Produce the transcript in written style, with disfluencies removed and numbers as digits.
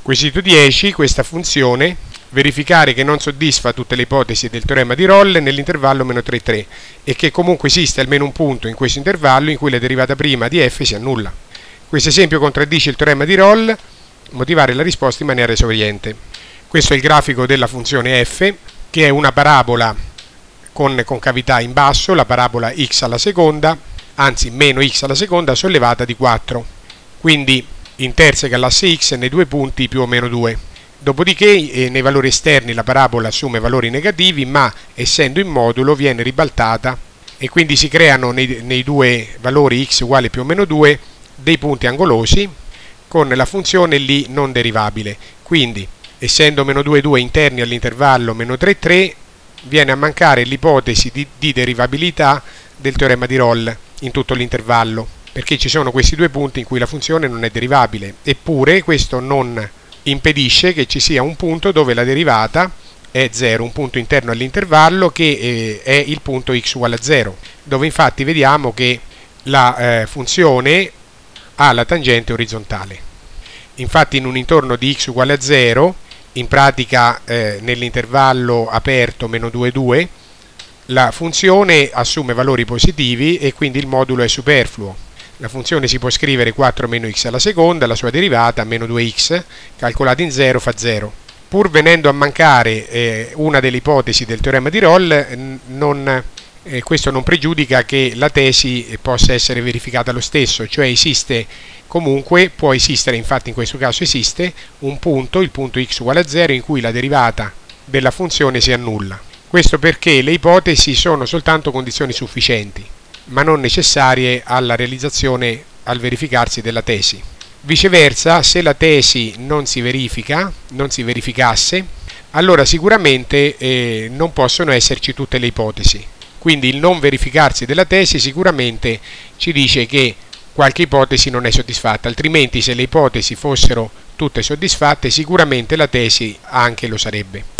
Quesito 10. Questa funzione verificare che non soddisfa tutte le ipotesi del teorema di Rolle nell'intervallo meno 3, 3 e che comunque esiste almeno un punto in questo intervallo in cui la derivata prima di f si annulla. Questo esempio contraddice il teorema di Rolle, motivare la risposta in maniera esauriente. Questo è il grafico della funzione f, che è una parabola con concavità in basso, la parabola x alla seconda, anzi meno x alla seconda, sollevata di 4. Quindi interseca l'asse x nei due punti più o meno 2. Dopodiché nei valori esterni la parabola assume valori negativi, ma essendo in modulo viene ribaltata e quindi si creano nei due valori x uguale più o meno 2 dei punti angolosi con la funzione lì non derivabile. Quindi essendo meno 2, 2 interni all'intervallo meno 3, 3, viene a mancare l'ipotesi di derivabilità del teorema di Rolle in tutto l'intervallo, perché ci sono questi due punti in cui la funzione non è derivabile. Eppure questo non impedisce che ci sia un punto dove la derivata è 0, un punto interno all'intervallo che è il punto x uguale a 0, dove infatti vediamo che la funzione ha la tangente orizzontale. Infatti in un intorno di x uguale a 0, in pratica nell'intervallo aperto meno 2, 2, la funzione assume valori positivi e quindi il modulo è superfluo. La funzione si può scrivere 4 meno x alla seconda, la sua derivata meno 2x, calcolata in 0 fa 0. Pur venendo a mancare una delle ipotesi del teorema di Rolle, questo non pregiudica che la tesi possa essere verificata lo stesso, cioè esiste comunque, può esistere, infatti in questo caso esiste, un punto, il punto x uguale a 0, in cui la derivata della funzione si annulla. Questo perché le ipotesi sono soltanto condizioni sufficienti, ma non necessarie alla realizzazione, al verificarsi della tesi. Viceversa, se la tesi non si verificasse, allora sicuramente non possono esserci tutte le ipotesi. Quindi il non verificarsi della tesi sicuramente ci dice che qualche ipotesi non è soddisfatta, altrimenti se le ipotesi fossero tutte soddisfatte sicuramente la tesi anche lo sarebbe.